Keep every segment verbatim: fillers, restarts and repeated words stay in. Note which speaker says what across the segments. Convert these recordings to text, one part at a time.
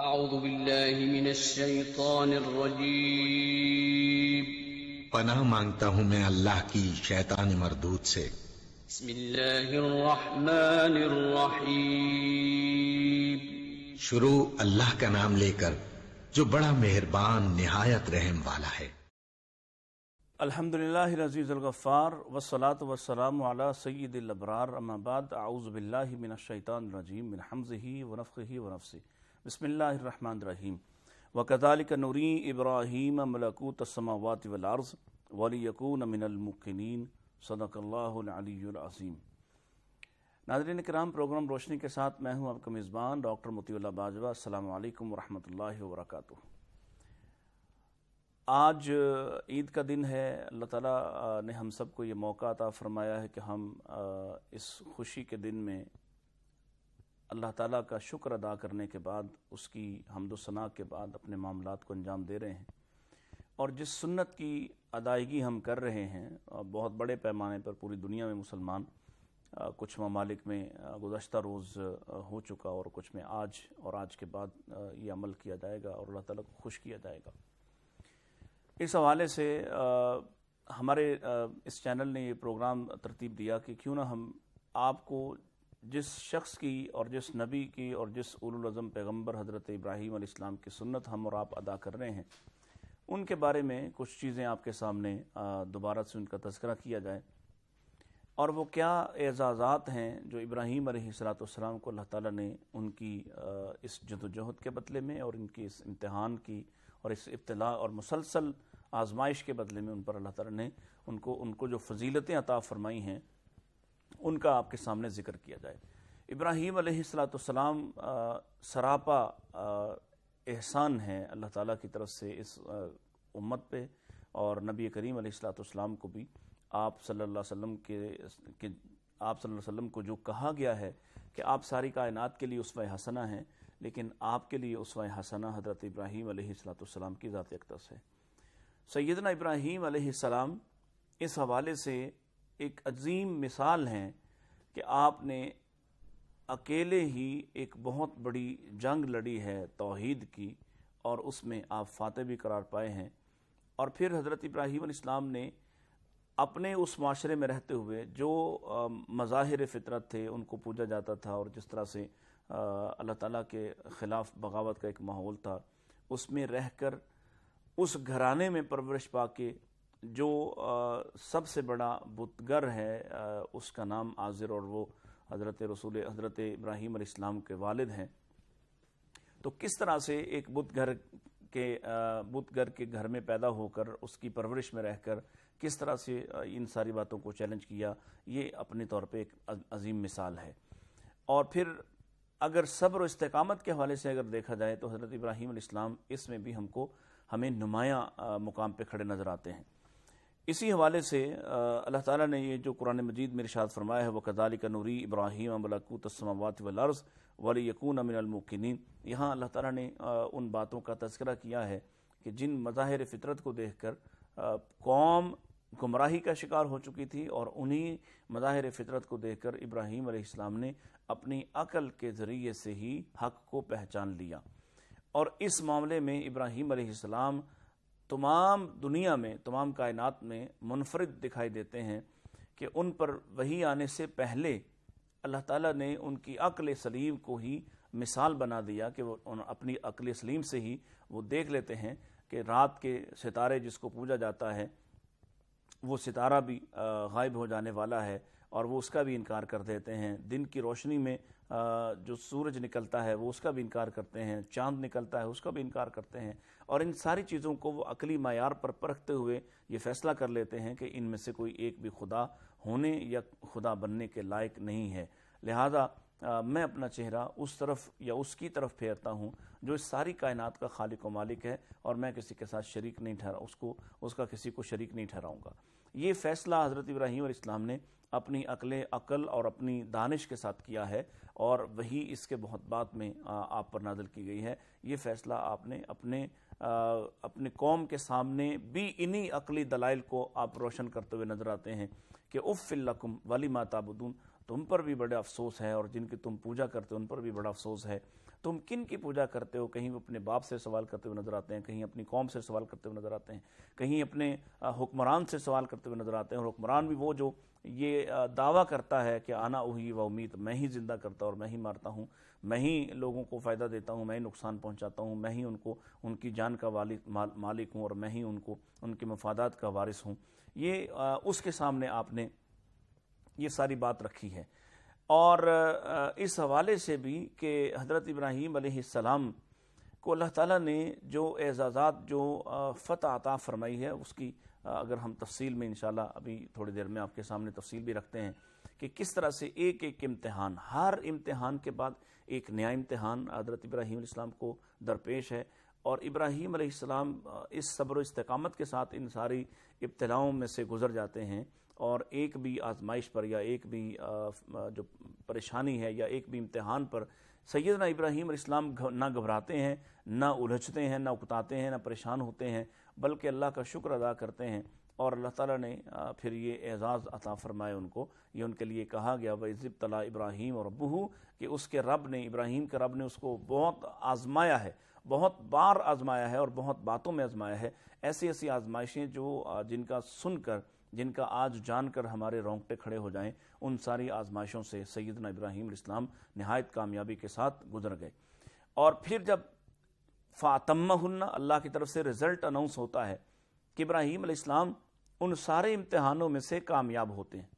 Speaker 1: اعوذ باللہ من الشیطان الرجیم
Speaker 2: پناہ مانگتا ہوں میں اللہ کی شیطان مردود سے۔
Speaker 1: بسم اللہ الرحمن الرحیم
Speaker 2: شروع اللہ کا نام لے کر جو بڑا مہربان نہایت رحم والا ہے۔
Speaker 3: الحمدللہ العزیز الغفار والصلاة والسلام علی سید الابرار، اما بعد، اعوذ باللہ من الشیطان الرجیم من حمزہ ونفخہ ونفثہ، بسم اللہ الرحمن الرحیم۔ وَكَذَلِكَ نُرِي إِبْرَاهِيمَ مَلَكُوتَ السَّمَاوَاتِ وَالْأَرْضِ وَلِيَكُونَ مِنَ الْمُوقِنِينَ، صدق اللہ العلی العظیم۔ ناظرین کرام، پروگرام روشنی کے ساتھ میں ہوں آپ کا میزبان ڈاکٹر مطیع اللہ باجوہ۔ السلام علیکم ورحمۃ اللہ وبرکاتہ۔ آج عید کا دن ہے۔ اللہ تعالیٰ نے ہم سب کو یہ موقع عطا فرمایا ہے کہ ہم اس خوشی کے دن میں اللہ تعالیٰ کا شکر ادا کرنے کے بعد، اس کی حمد و ثنا کے بعد اپنے معاملات کو انجام دے رہے ہیں، اور جس سنت کی ادائیگی ہم کر رہے ہیں بہت بڑے پیمانے پر پوری دنیا میں مسلمان، کچھ ممالک میں گزشتہ روز ہو چکا اور کچھ میں آج اور آج کے بعد یہ عمل کیا جائے گا اور اللہ تعالیٰ کو خوش کیا جائے گا۔ اس حوالے سے ہمارے اس چینل نے یہ پروگرام ترتیب دیا کہ کیوں نہ ہم آپ کو جس شخص کی اور جس نبی کی اور جس اولو العزم پیغمبر حضرت ابراہیم علیہ السلام کی سنت ہم اور آپ ادا کر رہے ہیں، ان کے بارے میں کچھ چیزیں آپ کے سامنے دوبارہ سے ان کا تذکرہ کیا جائے، اور وہ کیا اعزازات ہیں جو ابراہیم علیہ السلام کو اللہ تعالیٰ نے ان کی اس جد و جہد کے بدلے میں اور ان کی اس امتحان کی اور اس ابتلاء اور مسلسل آزمائش کے بدلے میں ان پر اللہ تعالیٰ نے ان کو ان کو جو فضیلتیں عطا فرمائی ہیں، ان کا آپ کے سامنے ذکر کیا جائے۔ ابراہیم علیہ السلام سراپا احسان ہے اللہ تعالیٰ کی طرف سے اس امت پہ، اور نبی کریم علیہ السلام کو بھی آپ صلی اللہ علیہ وسلم کے آپ صلی اللہ علیہ وسلم کو جو کہا گیا ہے کہ آپ ساری کائنات کے لیے اسوہ حسنہ ہیں، لیکن آپ کے لیے اسوہ حسنہ حضرت ابراہیم علیہ السلام کی ذات اقدس ہے۔ سیدنا ابراہیم علیہ السلام اس حوالے سے ایک عظیم مثال ہیں کہ آپ نے اکیلے ہی ایک بہت بڑی جنگ لڑی ہے توحید کی، اور اس میں آپ فاتح بھی قرار پائے ہیں۔ اور پھر حضرت ابراہیم علیہ السلام نے اپنے اس معاشرے میں رہتے ہوئے جو مظاہر فطرت تھے ان کو پوجا جاتا تھا، اور جس طرح سے اللہ تعالیٰ کے خلاف بغاوت کا ایک ماحول تھا، اس میں رہ کر اس گھرانے میں پرورش پا کے جو سب سے بڑا بتگر ہے اس کا نام آزر، اور وہ حضرت رسول حضرت ابراہیم علیہ السلام کے والد ہیں۔ تو کس طرح سے ایک بت گھر کے بت گھر کے گھر میں پیدا ہو کر اس کی پرورش میں رہ کر کس طرح سے ان ساری باتوں کو چیلنج کیا، یہ اپنے طور پہ ایک عظیم مثال ہے۔ اور پھر اگر صبر و استقامت کے حوالے سے اگر دیکھا جائے تو حضرت ابراہیم علیہ السلام اس میں بھی ہم کو ہمیں نمایاں مقام پہ کھڑے نظر آتے ہیں۔ اسی حوالے سے اللہ تعالیٰ نے یہ جو قرآن مجید میں ارشاد فرمایا ہے، وَكَذَلِكَ نُرِي إِبْرَاهِيمَ مَلَكُوتَ السَّمَاوَاتِ وَالْأَرْضِ وَلِيَكُونَ مِنَ الْمُوقِنِينَ، یہاں اللہ تعالیٰ نے ان باتوں کا تذکرہ کیا ہے کہ جن مظاہر فطرت کو دیکھ کر قوم گمراہی کا شکار ہو چکی تھی، اور انہی مظاہر فطرت کو دیکھ کر ابراہیم علیہ السلام نے اپنی عقل کے ذریعے سے ہی حق کو پہچان لیا، اور اس معاملے میں ابراہیم علیہ السلام تمام دنیا میں، تمام کائنات میں منفرد دکھائی دیتے ہیں کہ ان پر وحی آنے سے پہلے اللہ تعالیٰ نے ان کی عقل سلیم کو ہی مثال بنا دیا کہ وہ اپنی عقل سلیم سے ہی وہ دیکھ لیتے ہیں کہ رات کے ستارے جس کو پوجا جاتا ہے وہ ستارہ بھی غائب ہو جانے والا ہے، اور وہ اس کا بھی انکار کر دیتے ہیں۔ دن کی روشنی میں جو سورج نکلتا ہے وہ اس کا بھی انکار کرتے ہیں، چاند نکلتا ہے اس کا بھی انکار کرتے ہیں، اور ان ساری چیزوں کو وہ عقلی معیار پر پرکھتے ہوئے یہ فیصلہ کر لیتے ہیں کہ ان میں سے کوئی ایک بھی خدا ہونے یا خدا بننے کے لائق نہیں ہے، لہذا میں اپنا چہرہ اس طرف یا اس کی طرف پھیرتا ہوں جو اس ساری کائنات کا خالق و مالک ہے، اور میں کسی کے ساتھ شریک نہیں ٹھہرا اس کو اس کا کسی کو شریک نہیں ٹھہراؤں گا۔ یہ فیصلہ حضرت ابراہیم علیہ السلام نے اپنی عقل عقل اور اپنی دانش کے ساتھ کیا ہے، اور وہی اس کے بہت بعد میں آپ پر نازل کی گئی ہے۔ یہ فیصلہ آپ نے اپنے اپنے قوم کے سامنے بھی انہی عقلی دلائل کو آپ روشن کرتے ہوئے نظر آتے ہیں کہ اف لکم ولما تعبدون، تم پر بھی بڑا افسوس ہے اور جن کی تم پوجا کرتے ان پر بھی بڑا افسوس ہے۔ تم کن کی پوجا کرتے ہو؟ کہیں وہ اپنے باپ سے سوال کرتے ہوئے نظر آتے ہیں، کہیں اپنی قوم سے سوال کرتے ہوئے نظر آتے ہیں، کہیں اپنے حکمران سے سوال کرتے ہوئے نظر آتے ہیں، اور حکمران بھی وہ جو یہ دعویٰ کرتا ہے کہ آنا احیی و امیت، میں ہی زندہ کرتا اور میں ہی مارتا ہوں، میں ہی لوگوں کو فائدہ دیتا ہوں، میں ہی نقصان پہنچاتا ہوں، میں ہی ان کو ان کی جان کا مالک ہوں، اور میں ہی ان کو ان کے مفادات کا وارث ہوں۔ یہ اس کے سامنے آپ نے یہ ساری بات رکھی ہے۔ اور اس حوالے سے بھی کہ حضرت ابراہیم علیہ السلام کو اللہ تعالیٰ نے جو اعزازات، جو فتح عطا فرمائی ہے، اس کی اگر ہم تفصیل میں انشاءاللہ ابھی تھوڑی دیر میں آپ کے سامنے تفصیل بھی رکھتے ہیں کہ کس طرح سے ایک ایک امتحان، ہر امتحان کے بعد ایک نیا امتحان حضرت ابراہیم علیہ السلام کو درپیش ہے، اور ابراہیم علیہ السلام اس صبر و استقامت کے ساتھ ان ساری ابتلاؤں میں سے گزر جاتے ہیں، اور ایک بھی آزمائش پر یا ایک بھی جو پریشانی ہے یا ایک بھی امتحان پر سیدنا ابراہیم علیہ السلام نہ گھبراتے ہیں، نہ الجھتے ہیں، نہ اکتاتے ہیں، نہ پریشان ہوتے ہیں، بلکہ اللہ کا شکر ادا کرتے ہیں۔ اور اللہ تعالیٰ نے پھر یہ اعزاز عطا فرمائے ان کو، یہ ان کے لیے کہا گیا وَإِذِ ابْتَلَىٰ ابراہیم اور رَبُّهُ، کہ اس کے رب نے، ابراہیم کے رب نے اس کو بہت آزمایا ہے، بہت بار آزمایا ہے اور بہت باتوں میں آزمایا ہے۔ ایسی ایسی آزمائشیں جو جن کا سن کر، جن کا آج جان کر ہمارے رونگٹے کھڑے ہو جائیں، ان ساری آزمائشوں سے سیدنا ابراہیم علیہ السلام نہایت کامیابی کے ساتھ گزر گئے۔ اور پھر جب فَأَتَمَّهُنَّ، اللہ کی طرف سے رزلٹ اناؤنس ہوتا ہے کہ ابراہیم علیہ السلام ان سارے امتحانوں میں سے کامیاب ہوتے ہیں۔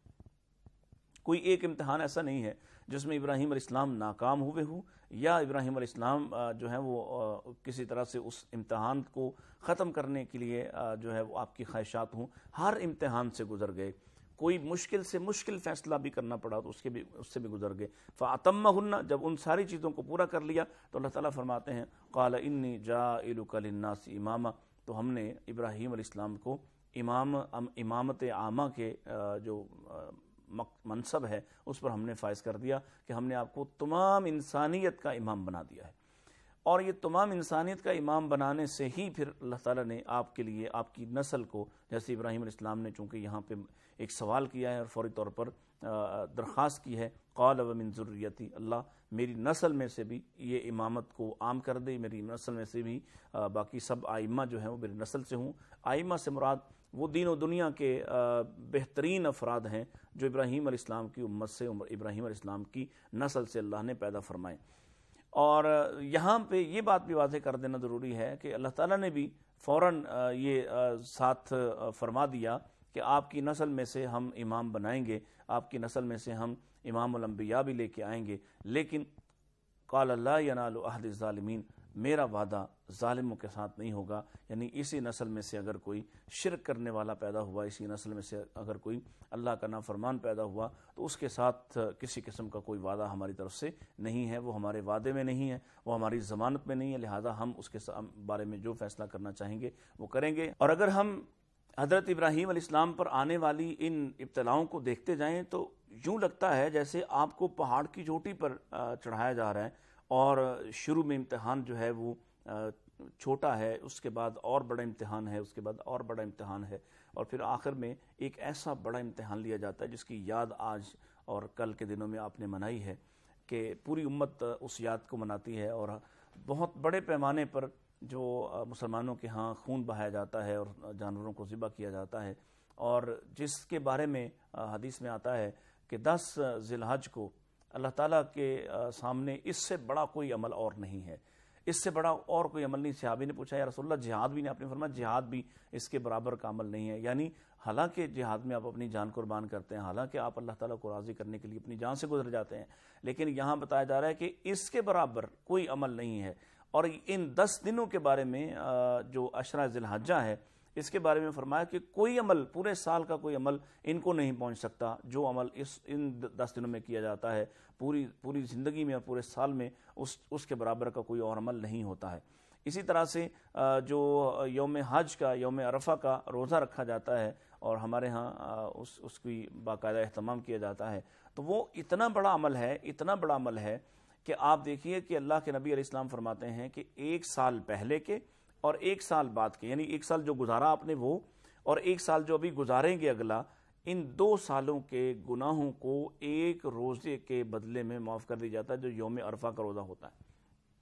Speaker 3: کوئی ایک امتحان ایسا نہیں ہے جس میں ابراہیم علیہ السلام ناکام ہوئے ہوں، یا ابراہیم علیہ السلام جو ہے وہ کسی طرح سے اس امتحان کو ختم کرنے کے لیے جو ہے وہ آپ کی خواہشات ہوں۔ ہر امتحان سے گزر گئے، کوئی مشکل سے مشکل فیصلہ بھی کرنا پڑا تو اس کے بھی اس سے بھی گزر گئے۔ فَأَتَمَّهُنَّ، جب ان ساری چیزوں کو پورا کر لیا تو اللہ تعالیٰ فرماتے ہیں قَالَ إِنِّي جَاعِلُكَ لِلنَّاسِ إِمَامًا، تو ہم نے ابراہیم علیہ السلام کو امام امامت عامہ کے جو منصب ہے اس پر ہم نے فائز کر دیا، کہ ہم نے آپ کو تمام انسانیت کا امام بنا دیا ہے۔ اور یہ تمام انسانیت کا امام بنانے سے ہی پھر اللہ تعالیٰ نے آپ کے لیے، آپ کی نسل کو، جیسے ابراہیم علیہ السلام نے چونکہ یہاں پہ ایک سوال کیا ہے اور فوری طور پر درخواست کی ہے، قال ومن ذریتی، اللہ میری نسل میں سے بھی یہ امامت کو عام کر دے، میری نسل میں سے بھی باقی سب آئمہ جو ہیں وہ میری نسل سے ہوں۔ آئمہ سے مراد وہ دین و دنیا کے بہترین افراد ہیں جو ابراہیم علیہ السلام کی امت سے، ابراہیم علیہ السلام کی نسل سے اللہ نے پیدا فرمائے۔ اور یہاں پہ یہ بات بھی واضح کر دینا ضروری ہے کہ اللہ تعالیٰ نے بھی فوراً یہ ساتھ فرما دیا کہ آپ کی نسل میں سے ہم امام بنائیں گے، آپ کی نسل میں سے ہم امام الانبیاء بھی لے کے آئیں گے، لیکن قال لا ینال عہد الظالمین، میرا وعدہ ظالموں کے ساتھ نہیں ہوگا۔ یعنی اسی نسل میں سے اگر کوئی شرک کرنے والا پیدا ہوا، اسی نسل میں سے اگر کوئی اللہ کا نافرمان پیدا ہوا، تو اس کے ساتھ کسی قسم کا کوئی وعدہ ہماری طرف سے نہیں ہے، وہ ہمارے وعدے میں نہیں ہے، وہ ہماری ضمانت میں نہیں ہے، لہٰذا ہم اس کے بارے میں جو فیصلہ کرنا چاہیں گے وہ کریں گے۔ اور اگر ہم حضرت ابراہیم علیہ السلام پر آنے والی ان ابتلاؤں کو دیکھتے جائیں تو یوں لگتا ہے جیسے آپ کو پہاڑ کی چوٹی پر چڑھایا جا رہا ہے، اور شروع میں امتحان جو ہے وہ چھوٹا ہے، اس کے بعد اور بڑا امتحان ہے، اس کے بعد اور بڑا امتحان ہے، اور پھر آخر میں ایک ایسا بڑا امتحان لیا جاتا ہے جس کی یاد آج اور کل کے دنوں میں آپ نے منائی ہے، کہ پوری امت اس یاد کو مناتی ہے، اور بہت بڑے پیمانے پر جو مسلمانوں کے ہاں خون بہایا جاتا ہے اور جانوروں کو ذبح کیا جاتا ہے، اور جس کے بارے میں حدیث میں آتا ہے کہ دس ذی الحج کو اللہ تعالیٰ کے سامنے اس سے بڑا کوئی عمل اور نہیں ہے، اس سے بڑا اور کوئی عمل نہیں۔ صحابی نے پوچھا یا رسول اللہ جہاد بھی نہیں؟ آپ نے فرمایا جہاد بھی اس کے برابر کا عمل نہیں ہے۔ یعنی حالانکہ جہاد میں آپ اپنی جان قربان کرتے ہیں، حالانکہ آپ اللہ تعالیٰ کو راضی کرنے کے لیے اپنی جان سے گزر جاتے ہیں، لیکن یہاں بتایا جا رہا ہے کہ اس کے برابر کوئی عمل نہیں ہے۔ اور ان دس دنوں کے بارے میں جو عشرہ ذی الحجہ ہے، اس کے بارے میں فرمایا کہ کوئی عمل، پورے سال کا کوئی عمل ان کو نہیں پہنچ سکتا جو عمل اس ان دس دنوں میں کیا جاتا ہے، پوری پوری زندگی میں اور پورے سال میں اس اس کے برابر کا کوئی اور عمل نہیں ہوتا ہے۔ اسی طرح سے جو یوم حج کا، یوم عرفہ کا روزہ رکھا جاتا ہے اور ہمارے ہاں اس اس کی باقاعدہ اہتمام کیا جاتا ہے، تو وہ اتنا بڑا عمل ہے، اتنا بڑا عمل ہے کہ آپ دیکھیے کہ اللہ کے نبی علیہ السلام فرماتے ہیں کہ ایک سال پہلے کے اور ایک سال بعد کے، یعنی ایک سال جو گزارا آپ نے وہ، اور ایک سال جو ابھی گزاریں گے اگلا، ان دو سالوں کے گناہوں کو ایک روزے کے بدلے میں معاف کر دیا جاتا ہے جو یوم عرفہ کا روزہ ہوتا ہے۔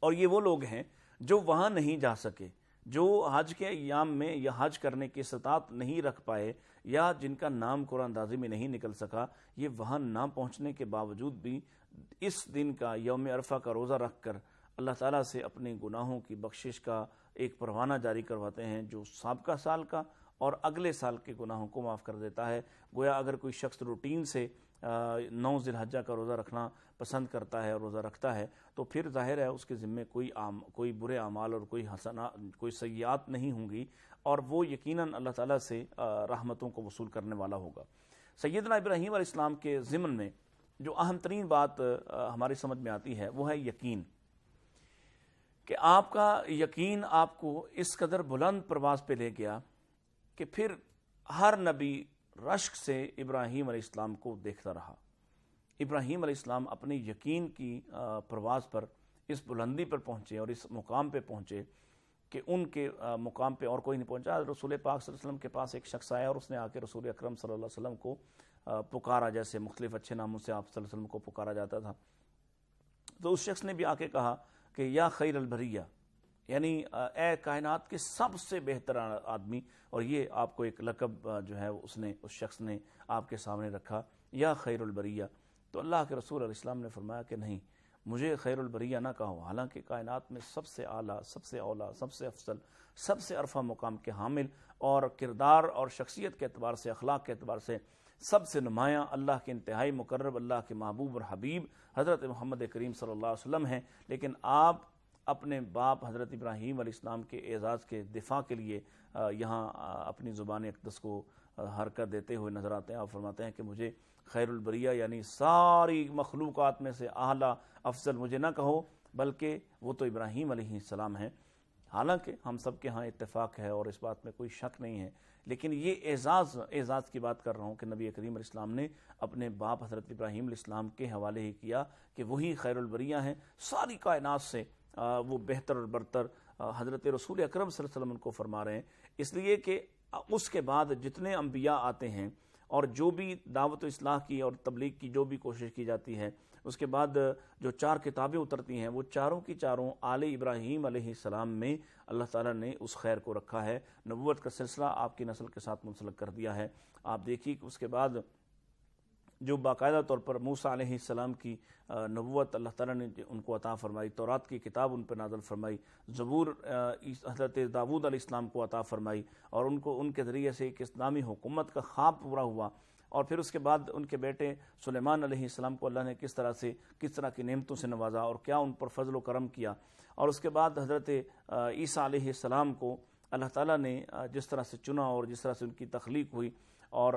Speaker 3: اور یہ وہ لوگ ہیں جو وہاں نہیں جا سکے، جو حج کے ایام میں یا حج کرنے کی استطاعت نہیں رکھ پائے، یا جن کا نام قرآن اندازی میں نہیں نکل سکا، یہ وہاں نہ پہنچنے کے باوجود بھی اس دن کا یوم عرفہ کا روزہ رکھ کر اللہ تعالیٰ سے اپنے گناہوں کی بخشش کا ایک پروانہ جاری کرواتے ہیں، جو سابقہ سال کا اور اگلے سال کے گناہوں کو معاف کر دیتا ہے۔ گویا اگر کوئی شخص روٹین سے نو ذی الحجہ کا روزہ رکھنا پسند کرتا ہے اور روزہ رکھتا ہے تو پھر ظاہر ہے اس کے ذمے کوئی عام کوئی برے اعمال اور کوئی حسنات کوئی سیئات نہیں ہوں گی، اور وہ یقیناً اللہ تعالیٰ سے رحمتوں کو وصول کرنے والا ہوگا۔ سیدنا ابراہیم علیہ السلام کے ضمن میں جو اہم ترین بات ہماری سمجھ میں آتی ہے وہ ہے یقین، کہ آپ کا یقین آپ کو اس قدر بلند پرواز پہ لے گیا کہ پھر ہر نبی رشک سے ابراہیم علیہ السلام کو دیکھتا رہا۔ ابراہیم علیہ السلام اپنے یقین کی پرواز پر اس بلندی پر پہنچے اور اس مقام پہ پہنچے کہ ان کے مقام پہ اور کوئی نہیں پہنچا۔ رسول پاک صلی اللہ علیہ وسلم کے پاس ایک شخص آیا اور اس نے آ کے رسول اکرم صلی اللہ علیہ وسلم کو پکارا، جیسے مختلف اچھے ناموں سے آپ صلی اللہ علیہ وسلم کو پکارا جاتا تھا۔ تو اس شخص نے بھی آ کے کہا کہ یا خیر البریہ، یعنی اے کائنات کے سب سے بہتر آدمی، اور یہ آپ کو ایک لقب جو ہے اس نے اس شخص نے آپ کے سامنے رکھا، یا خیر البریہ۔ تو اللہ کے رسول علیہ السلام نے فرمایا کہ نہیں، مجھے خیر البریہ نہ کہو، حالانکہ کائنات میں سب سے اعلیٰ، سب سے اولا، سب سے افضل، سب سے عرفہ مقام کے حامل اور کردار اور شخصیت کے اعتبار سے، اخلاق کے اعتبار سے سب سے نمایاں، اللہ کے انتہائی مقرب، اللہ کے محبوب اور حبیب حضرت محمد کریم صلی اللہ علیہ وسلم ہیں، لیکن آپ اپنے باپ حضرت ابراہیم علیہ السلام کے اعزاز کے دفاع کے لیے یہاں اپنی زبان اقدس کو حرکت دیتے ہوئے نظر آتے ہیں۔ آپ فرماتے ہیں کہ مجھے خیر البریہ یعنی ساری مخلوقات میں سے اعلیٰ افضل مجھے نہ کہو، بلکہ وہ تو ابراہیم علیہ السلام ہیں۔ حالانکہ ہم سب کے ہاں اتفاق ہے اور اس بات میں کوئی شک نہیں ہے، لیکن یہ اعزاز اعزاز کی بات کر رہا ہوں کہ نبی کریم علیہ السلام نے اپنے باپ حضرت ابراہیم علیہ السلام کے حوالے ہی کیا کہ وہی خیر البریہ ہیں، ساری کائنات سے وہ بہتر اور برتر حضرت رسول اکرم صلی اللہ علیہ وسلم ان کو فرما رہے ہیں، اس لیے کہ اس کے بعد جتنے انبیاء آتے ہیں اور جو بھی دعوت و اصلاح کی اور تبلیغ کی جو بھی کوشش کی جاتی ہے، اس کے بعد جو چار کتابیں اترتی ہیں وہ چاروں کی چاروں آل ابراہیم علیہ السلام میں اللہ تعالیٰ نے اس خیر کو رکھا ہے، نبوت کا سلسلہ آپ کی نسل کے ساتھ منسلک کر دیا ہے۔ آپ دیکھیے کہ اس کے بعد جو باقاعدہ طور پر موسیٰ علیہ السلام کی نبوت اللہ تعالیٰ نے ان کو عطا فرمائی، تورات کی کتاب ان پر نازل فرمائی، زبور حضرت داؤد علیہ السلام کو عطا فرمائی، اور ان کو ان کے ذریعے سے ایک اسلامی حکومت کا خواب پورا ہوا، اور پھر اس کے بعد ان کے بیٹے سلیمان علیہ السلام کو اللہ نے کس طرح سے کس طرح کی نعمتوں سے نوازا اور کیا ان پر فضل و کرم کیا، اور اس کے بعد حضرت عیسیٰ علیہ السلام کو اللہ تعالیٰ نے جس طرح سے چنا اور جس طرح سے ان کی تخلیق ہوئی اور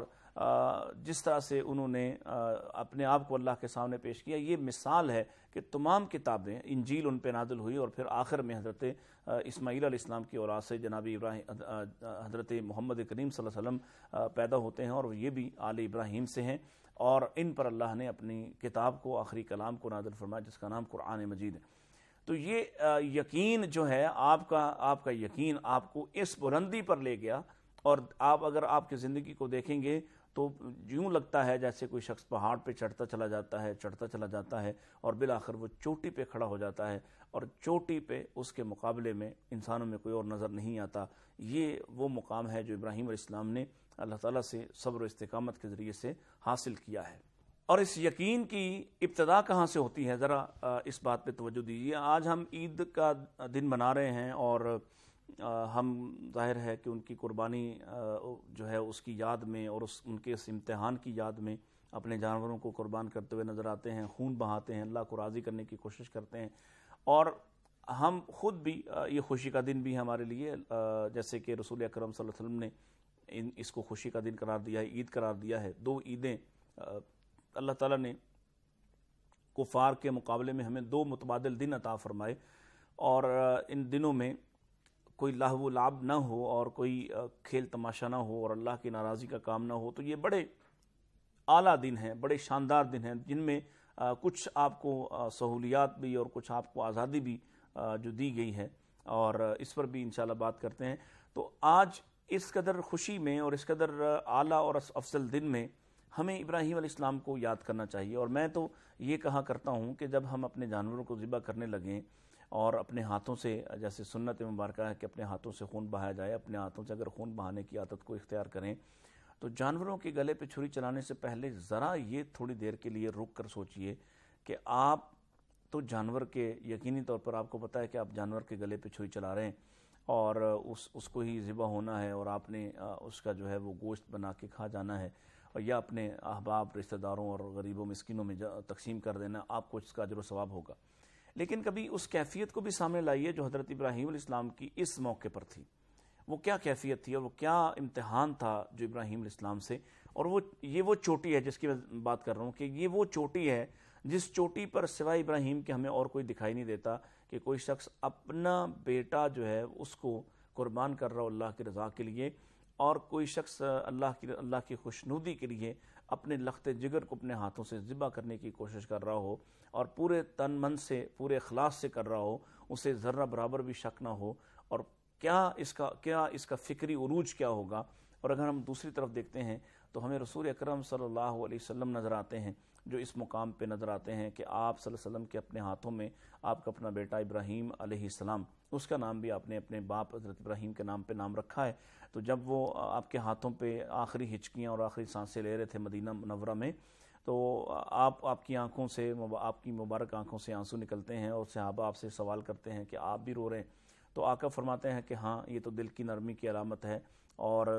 Speaker 3: جس طرح سے انہوں نے اپنے آپ کو اللہ کے سامنے پیش کیا، یہ مثال ہے کہ تمام کتابیں انجیل ان پہ نازل ہوئی، اور پھر آخر میں حضرت اسماعیل علیہ السلام کی اولاد سے جناب ابراہیم حضرت محمد کریم صلی اللہ علیہ وسلم پیدا ہوتے ہیں، اور یہ بھی آل ابراہیم سے ہیں، اور ان پر اللہ نے اپنی کتاب کو، آخری کلام کو نازل فرمایا جس کا نام قرآن مجید ہے۔ تو یہ یقین جو ہے آپ کا آپ کا یقین آپ کو اس بلندی پر لے گیا، اور آپ اگر آپ کی زندگی کو دیکھیں گے تو یوں لگتا ہے جیسے کوئی شخص پہاڑ پہ چڑھتا چلا جاتا ہے چڑھتا چلا جاتا ہے اور بالآخر وہ چوٹی پہ کھڑا ہو جاتا ہے، اور چوٹی پہ اس کے مقابلے میں انسانوں میں کوئی اور نظر نہیں آتا۔ یہ وہ مقام ہے جو ابراہیم علیہ السلام نے اللہ تعالیٰ سے صبر و استقامت کے ذریعے سے حاصل کیا ہے۔ اور اس یقین کی ابتدا کہاں سے ہوتی ہے، ذرا اس بات پہ توجہ دیجیے۔ آج ہم عید کا دن منا رہے ہیں، اور ہم ظاہر ہے کہ ان کی قربانی جو ہے اس کی یاد میں اور اس ان کے اس امتحان کی یاد میں اپنے جانوروں کو قربان کرتے ہوئے نظر آتے ہیں، خون بہاتے ہیں، اللہ کو راضی کرنے کی کوشش کرتے ہیں، اور ہم خود بھی یہ خوشی کا دن بھی ہمارے لیے، جیسے کہ رسول اکرم صلی اللہ علیہ وسلم نے اس کو خوشی کا دن قرار دیا ہے، عید قرار دیا ہے۔ دو عیدیں اللہ تعالیٰ نے کفار کے مقابلے میں ہمیں دو متبادل دن عطا فرمائے، اور ان دنوں میں کوئی لہو و لعب نہ ہو اور کوئی کھیل تماشا نہ ہو اور اللہ کی ناراضی کا کام نہ ہو، تو یہ بڑے اعلیٰ دن ہیں، بڑے شاندار دن ہیں، جن میں کچھ آپ کو سہولیات بھی اور کچھ آپ کو آزادی بھی جو دی گئی ہے، اور اس پر بھی انشاءاللہ بات کرتے ہیں۔ تو آج اس قدر خوشی میں اور اس قدر اعلیٰ اور افضل دن میں ہمیں ابراہیم علیہ السلام کو یاد کرنا چاہیے، اور میں تو یہ کہا کرتا ہوں کہ جب ہم اپنے جانوروں کو ذبح کرنے لگیں اور اپنے ہاتھوں سے، جیسے سنت مبارکہ ہے کہ اپنے ہاتھوں سے خون بہایا جائے، اپنے ہاتھوں سے اگر خون بہانے کی عادت کو اختیار کریں تو جانوروں کے گلے پہ چھری چلانے سے پہلے ذرا یہ تھوڑی دیر کے لیے رک کر سوچئے کہ آپ تو جانور کے، یقینی طور پر آپ کو پتہ ہے کہ آپ جانور کے گلے پہ چھری چلا رہے ہیں اور اس اس کو ہی ذبح ہونا ہے اور آپ نے اس کا جو ہے وہ گوشت بنا کے کھا جانا ہے اور یا اپنے احباب، رشتہ داروں اور غریبوں مسکینوں میں تقسیم کر دینا، آپ کو اس کا اجر و ثواب ہوگا۔ لیکن کبھی اس کیفیت کو بھی سامنے لائیے جو حضرت ابراہیم علیہ السلام کی اس موقع پر تھی۔ وہ کیا کیفیت تھی اور وہ کیا امتحان تھا جو ابراہیم علیہ السلام سے، اور وہ یہ وہ چوٹی ہے جس کی میں بات کر رہا ہوں کہ یہ وہ چوٹی ہے جس چوٹی پر سوائے ابراہیم کے ہمیں اور کوئی دکھائی نہیں دیتا کہ کوئی شخص اپنا بیٹا جو ہے اس کو قربان کر رہا ہو اللہ کی رضا کے لیے، اور کوئی شخص اللہ کی اللہ کی خوشنودی کے لیے اپنے لخت جگر کو اپنے ہاتھوں سے ذبح کرنے کی کوشش کر رہا ہو اور پورے تن من سے، پورے اخلاص سے کر رہا ہو، اسے ذرہ برابر بھی شک نہ ہو، اور کیا اس کا کیا اس کا فکری عروج کیا ہوگا۔ اور اگر ہم دوسری طرف دیکھتے ہیں تو ہمیں رسول اکرم صلی اللہ علیہ وسلم نظر آتے ہیں جو اس مقام پہ نظر آتے ہیں کہ آپ صلی اللہ علیہ وسلم کے اپنے ہاتھوں میں آپ کا اپنا بیٹا ابراہیم علیہ السلام، اس کا نام بھی آپ نے اپنے باپ حضرت ابراہیم کے نام پہ نام رکھا ہے، تو جب وہ آپ کے ہاتھوں پہ آخری ہچکیاں اور آخری سانسیں لے رہے تھے مدینہ منورہ میں، تو آپ آپ کی آنکھوں سے، آپ کی مبارک آنکھوں سے آنسو نکلتے ہیں اور صحابہ آپ سے سوال کرتے ہیں کہ آپ بھی رو رہے ہیں، تو آقا فرماتے ہیں کہ ہاں یہ تو دل کی نرمی کی علامت ہے، اور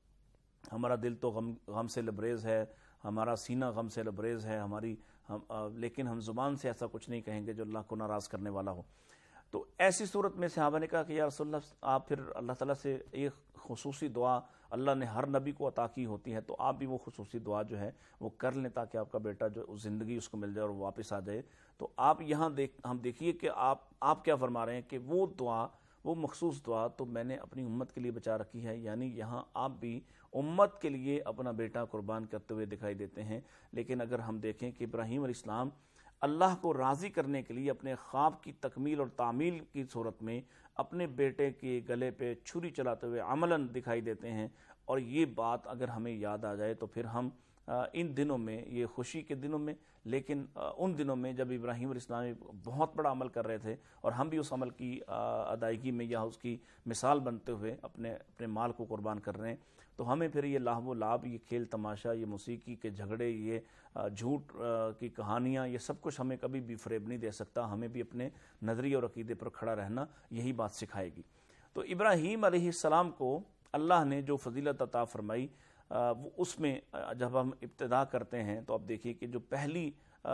Speaker 3: ہمارا دل تو غم غم سے لبریز ہے، ہمارا سینہ غم سے لبریز ہے ہماری ہم لیکن ہم زبان سے ایسا کچھ نہیں کہیں گے جو اللہ کو ناراض کرنے والا ہو۔ تو ایسی صورت میں صحابہ نے کہا کہ یا رسول اللہ، آپ پھر اللہ تعالیٰ سے ایک خصوصی دعا اللہ نے ہر نبی کو عطا کی ہوتی ہے، تو آپ بھی وہ خصوصی دعا جو ہے وہ کر لیں تاکہ آپ کا بیٹا جو زندگی اس کو مل جائے اور واپس آ جائے۔ تو آپ یہاں دیکھ ہم دیکھیے کہ آپ آپ کیا فرما رہے ہیں کہ وہ دعا، وہ مخصوص دعا تو میں نے اپنی امت کے لیے بچا رکھی ہے، یعنی یہاں آپ بھی امت کے لیے اپنا بیٹا قربان کرتے ہوئے دکھائی دیتے ہیں۔ لیکن اگر ہم دیکھیں کہ ابراہیم علیہ السلام اللہ کو راضی کرنے کے لیے اپنے خواب کی تکمیل اور تعمیل کی صورت میں اپنے بیٹے کے گلے پہ چھری چلاتے ہوئے عملاً دکھائی دیتے ہیں، اور یہ بات اگر ہمیں یاد آ جائے تو پھر ہم ان دنوں میں، یہ خوشی کے دنوں میں، لیکن ان دنوں میں جب ابراہیم علیہ السلام بہت بڑا عمل کر رہے تھے اور ہم بھی اس عمل کی ادائیگی میں یا اس کی مثال بنتے ہوئے اپنے اپنے مال کو قربان کر رہے ہیں، تو ہمیں پھر یہ لاہو و لعب، یہ کھیل تماشا، یہ موسیقی کے جھگڑے، یہ جھوٹ کی کہانیاں، یہ سب کچھ ہمیں کبھی بھی فریب نہیں دے سکتا۔ ہمیں بھی اپنے نظریے اور عقیدے پر کھڑا رہنا یہی بات سکھائے گی۔ تو ابراہیم علیہ السلام کو اللہ نے جو فضیلت عطا فرمائی، وہ اس میں جب ہم ابتدا کرتے ہیں تو آپ دیکھیے کہ جو پہلی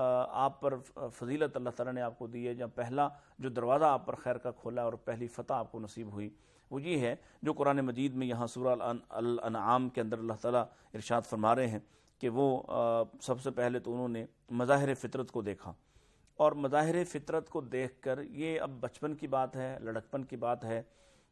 Speaker 3: آپ پر فضیلت اللہ تعالیٰ نے آپ کو دی ہے، یا پہلا جو دروازہ آپ پر خیر کا کھولا اور پہلی فتح آپ کو نصیب ہوئی، وہ یہ ہے جو قرآن مجید میں یہاں سورہ الانعام کے اندر اللہ تعالیٰ ارشاد فرما رہے ہیں کہ وہ سب سے پہلے تو انہوں نے مظاہر فطرت کو دیکھا، اور مظاہر فطرت کو دیکھ کر، یہ اب بچپن کی بات ہے، لڑکپن کی بات ہے،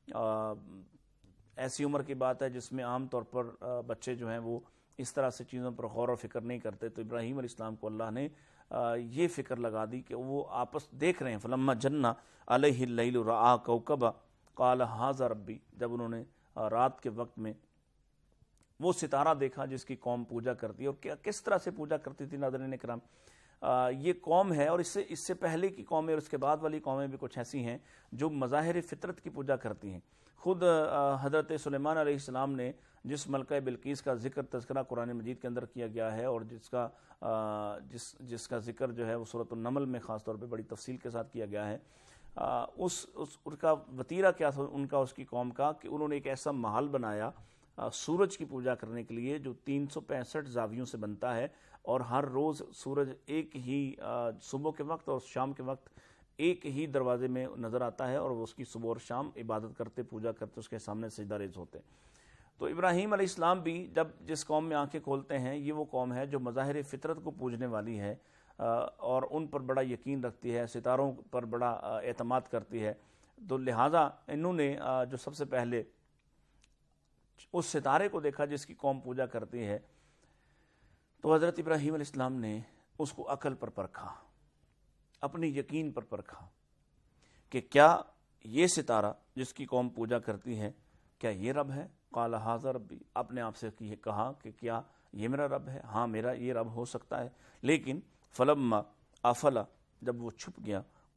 Speaker 3: ایسی عمر کی بات ہے جس میں عام طور پر بچے جو ہیں وہ اس طرح سے چیزوں پر غور و فکر نہیں کرتے، تو ابراہیم علیہ السلام کو اللہ نے یہ فکر لگا دی کہ وہ آپس دیکھ رہے ہیں۔ فلما جن علیہ اللیل رآ کوکبا قال ھذا ربی، جب انہوں نے رات کے وقت میں وہ ستارہ دیکھا جس کی قوم پوجا کرتی ہے، اور کیا کس طرح سے پوجا کرتی تھی ناظرین کرام، یہ قوم ہے، اور اس سے اس سے پہلے کی قومیں اور اس کے بعد والی قومیں بھی کچھ ایسی ہیں جو مظاہر فطرت کی پوجا کرتی ہیں۔ خود حضرت سلیمان علیہ السلام نے جس ملکہ بلقیس کا ذکر تذکرہ قرآن مجید کے اندر کیا گیا ہے، اور جس کا جس جس کا ذکر جو ہے وہ سورۃ النمل میں خاص طور پہ بڑی تفصیل کے ساتھ کیا گیا ہے، اس اس ان کا وتیرہ کیا تھا ان کا، اس کی قوم کا، کہ انہوں نے ایک ایسا محل بنایا سورج کی پوجا کرنے کے لیے جو تین سو پینسٹھ زاویوں سے بنتا ہے، اور ہر روز سورج ایک ہی صبح کے وقت اور شام کے وقت ایک ہی دروازے میں نظر آتا ہے، اور وہ اس کی صبح اور شام عبادت کرتے، پوجا کرتے، اس کے سامنے سجدہ ریز ہوتے۔ تو ابراہیم علیہ السلام بھی جب جس قوم میں آنکھیں کھولتے ہیں، یہ وہ قوم ہے جو مظاہر فطرت کو پوجنے والی ہے اور ان پر بڑا یقین رکھتی ہے، ستاروں پر بڑا اعتماد کرتی ہے، تو لہٰذا انہوں نے جو سب سے پہلے اس ستارے کو دیکھا جس کی قوم پوجا کرتی ہے، تو حضرت ابراہیم علیہ السلام نے اس کو عقل پر پرکھا، اپنی یقین پر پرکھا کہ کیا یہ ستارہ جس کی قوم پوجا کرتی ہے، کیا یہ رب ہے؟ قال ھذا ربی، اپنے آپ سے کہا کہ کیا یہ میرا رب ہے؟ ہاں میرا یہ رب ہو سکتا ہے، لیکن فلما افلا، جب وہ چھپ گیا،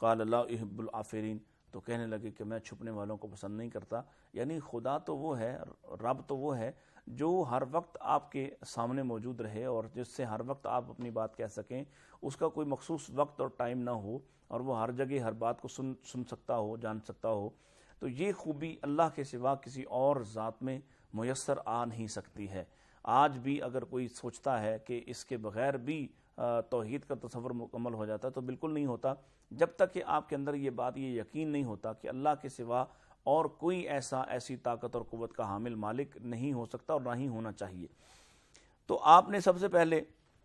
Speaker 3: قال لا احب العافرین، تو کہنے لگے کہ میں چھپنے والوں کو پسند نہیں کرتا۔ یعنی خدا تو وہ ہے، رب تو وہ ہے جو ہر وقت آپ کے سامنے موجود رہے اور جس سے ہر وقت آپ اپنی بات کہہ سکیں، اس کا کوئی مخصوص وقت اور ٹائم نہ ہو اور وہ ہر جگہ ہر بات کو سن سن سکتا ہو، جان سکتا ہو۔ تو یہ خوبی اللہ کے سوا کسی اور ذات میں میسر آ نہیں سکتی ہے۔ آج بھی اگر کوئی سوچتا ہے کہ اس کے بغیر بھی توحید کا تصور مکمل ہو جاتا ہے تو بالکل نہیں ہوتا، جب تک کہ آپ کے اندر یہ بات، یہ یقین نہیں ہوتا کہ اللہ کے سوا اور کوئی ایسا ایسی طاقت اور قوت کا حامل مالک نہیں ہو سکتا اور نہ ہی ہونا چاہیے۔ تو آپ نے سب سے پہلے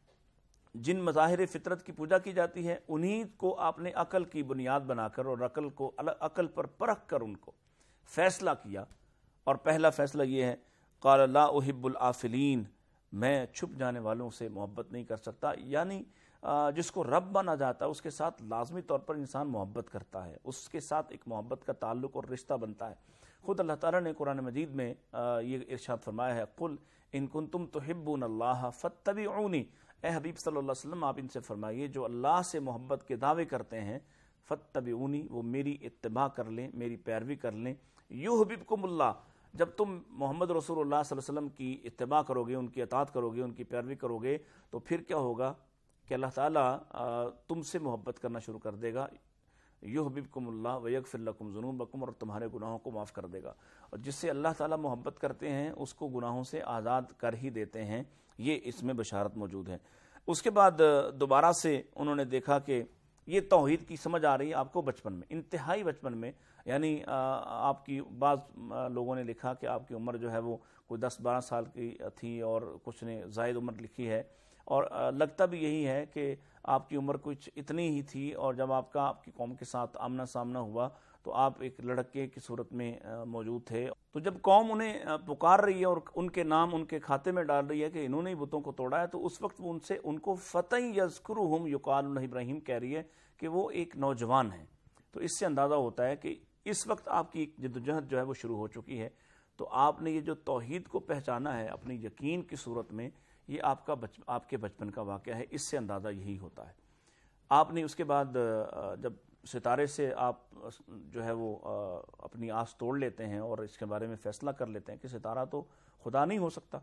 Speaker 3: جن مظاہر فطرت کی پوجا کی جاتی ہے انہی کو آپ نے عقل کی بنیاد بنا کر اور عقل کو عقل پر پرکھ کر ان کو فیصلہ کیا، اور پہلا فیصلہ یہ ہے قال لا احب العافلین، میں چھپ جانے والوں سے محبت نہیں کر سکتا۔ یعنی جس کو رب بنا جاتا ہے اس کے ساتھ لازمی طور پر انسان محبت کرتا ہے، اس کے ساتھ ایک محبت کا تعلق اور رشتہ بنتا ہے۔ خود اللہ تعالیٰ نے قرآن مجید میں یہ ارشاد فرمایا ہے قل ان کنتم تحبون اللہ فاتبعونی، اے حبیب صلی اللہ علیہ وسلم آپ ان سے فرمائیے جو اللہ سے محبت کے دعوے کرتے ہیں فاتبعونی، وہ میری اتباع کر لیں، میری پیروی کر لیں، یحببکم اللہ، جب تم محمد رسول اللہ صلی اللہ علیہ وسلم کی اتباع کرو گے، ان کی اطاعت کرو گے، ان کی پیروی کرو گے، تو پھر کیا ہوگا کہ اللہ تعالیٰ تم سے محبت کرنا شروع کر دے گا، یحببکم اللہ ویغفر لکم ذنوبکم، اور تمہارے گناہوں کو معاف کر دے گا۔ اور جس سے اللہ تعالیٰ محبت کرتے ہیں اس کو گناہوں سے آزاد کر ہی دیتے ہیں، یہ اس میں بشارت موجود ہے۔ اس کے بعد دوبارہ سے انہوں نے دیکھا کہ یہ توحید کی سمجھ آ رہی ہے آپ کو بچپن میں، انتہائی بچپن میں، یعنی آپ کی بعض لوگوں نے لکھا کہ آپ کی عمر جو ہے وہ کوئی دس بارہ سال کی تھی اور کچھ نے زائد عمر لکھی ہے، اور لگتا بھی یہی ہے کہ آپ کی عمر کچھ اتنی ہی تھی، اور جب آپ کا آپ کی قوم کے ساتھ آمنا سامنا ہوا تو آپ ایک لڑکے کی صورت میں موجود تھے۔ تو جب قوم انہیں پکار رہی ہے اور ان کے نام ان کے کھاتے میں ڈال رہی ہے کہ انہوں نے بتوں کو توڑا ہے، تو اس وقت وہ ان سے ان کو فتح یذکرہم یقال له ابراہیم کہہ رہی ہے کہ وہ ایک نوجوان ہیں۔ تو اس سے اندازہ ہوتا ہے کہ اس وقت آپ کی جدوجہد جو ہے وہ شروع ہو چکی ہے۔ تو آپ نے یہ جو توحید کو پہچانا ہے اپنی یقین کی صورت میں، یہ آپ کا بچ آپ کے بچپن کا واقعہ ہے، اس سے اندازہ یہی ہوتا ہے۔ آپ نے اس کے بعد جب ستارے سے آپ جو ہے وہ اپنی آس توڑ لیتے ہیں اور اس کے بارے میں فیصلہ کر لیتے ہیں کہ ستارہ تو خدا نہیں ہو سکتا،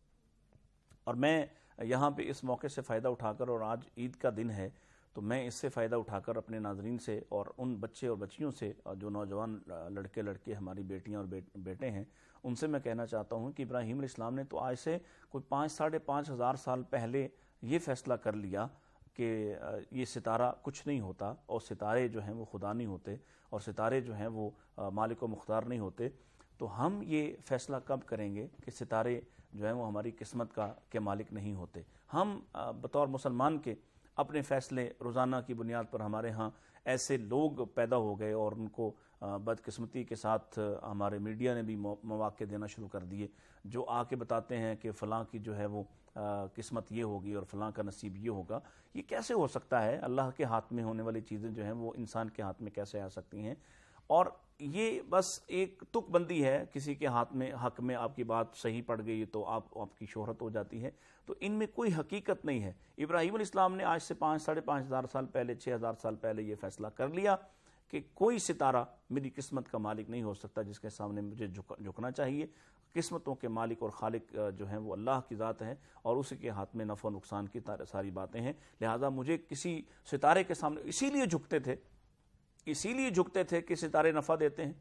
Speaker 3: اور میں یہاں پہ اس موقع سے فائدہ اٹھا کر، اور آج عید کا دن ہے تو میں اس سے فائدہ اٹھا کر اپنے ناظرین سے اور ان بچے اور بچیوں سے جو نوجوان لڑکے لڑکے ہماری بیٹیاں اور بیٹے ہیں ان سے میں کہنا چاہتا ہوں کہ ابراہیم علیہ السلام نے تو آج سے کوئی پانچ ساڑھے پانچ ہزار سال پہلے یہ فیصلہ کر لیا کہ یہ ستارہ کچھ نہیں ہوتا، اور ستارے جو ہیں وہ خدا نہیں ہوتے، اور ستارے جو ہیں وہ مالک و مختار نہیں ہوتے۔ تو ہم یہ فیصلہ کب کریں گے کہ ستارے جو ہیں وہ ہماری قسمت کا کے مالک نہیں ہوتے؟ ہم بطور مسلمان کے اپنے فیصلے روزانہ کی بنیاد پر، ہمارے ہاں ایسے لوگ پیدا ہو گئے اور ان کو بدقسمتی کے ساتھ ہمارے میڈیا نے بھی مواقع دینا شروع کر دیے، جو آ کے بتاتے ہیں کہ فلاں کی جو ہے وہ قسمت یہ ہوگی اور فلاں کا نصیب یہ ہوگا۔ یہ کیسے ہو سکتا ہے؟ اللہ کے ہاتھ میں ہونے والی چیزیں جو ہیں وہ انسان کے ہاتھ میں کیسے آ سکتی ہیں؟ اور یہ بس ایک تک بندی ہے، کسی کے ہاتھ میں حق میں آپ کی بات صحیح پڑ گئی تو آپ آپ کی شہرت ہو جاتی ہے، تو ان میں کوئی حقیقت نہیں ہے۔ ابراہیم علیہ السلام نے آج سے پانچ ساڑھے پانچ ہزار سال پہلے، چھ ہزار سال پہلے یہ فیصلہ کر لیا کہ کوئی ستارہ میری قسمت کا مالک نہیں ہو سکتا جس کے سامنے مجھے جھکنا چاہیے۔ قسمتوں کے مالک اور خالق جو ہیں وہ اللہ کی ذات ہے، اور اسی کے ہاتھ میں نفع و نقصان کی ساری باتیں ہیں، لہٰذا مجھے کسی ستارے کے سامنے، اسی لیے جھکتے تھے اسی لیے جھکتے تھے کہ ستارے نفع دیتے ہیں،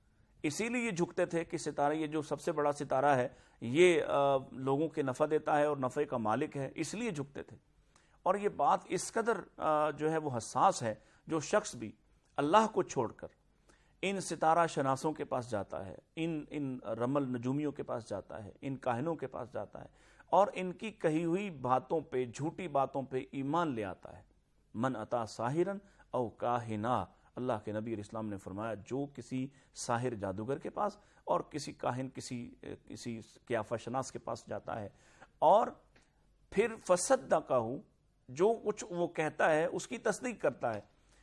Speaker 3: اسی لیے جھکتے تھے کہ ستارے، یہ جو سب سے بڑا ستارہ ہے یہ لوگوں کے نفع دیتا ہے اور نفع کا مالک ہے، اس لیے جھکتے تھے۔ اور یہ بات اس قدر جو ہے وہ حساس ہے، جو شخص بھی اللہ کو چھوڑ کر ان ستارہ شناسوں کے پاس جاتا ہے، ان ان رمل نجومیوں کے پاس جاتا ہے، ان کاہنوں کے پاس جاتا ہے اور ان کی کہی ہوئی باتوں پہ، جھوٹی باتوں پہ ایمان لے آتا ہے، من اتا ساحرن او کاہنا، اللہ کے نبی علیہ السلام نے فرمایا جو کسی ساحر جادوگر کے پاس اور کسی کاہن، کسی کسی قیافہ شناس کے پاس جاتا ہے اور پھر فصدقہ، جو کچھ وہ کہتا ہے اس کی تصدیق کرتا ہے،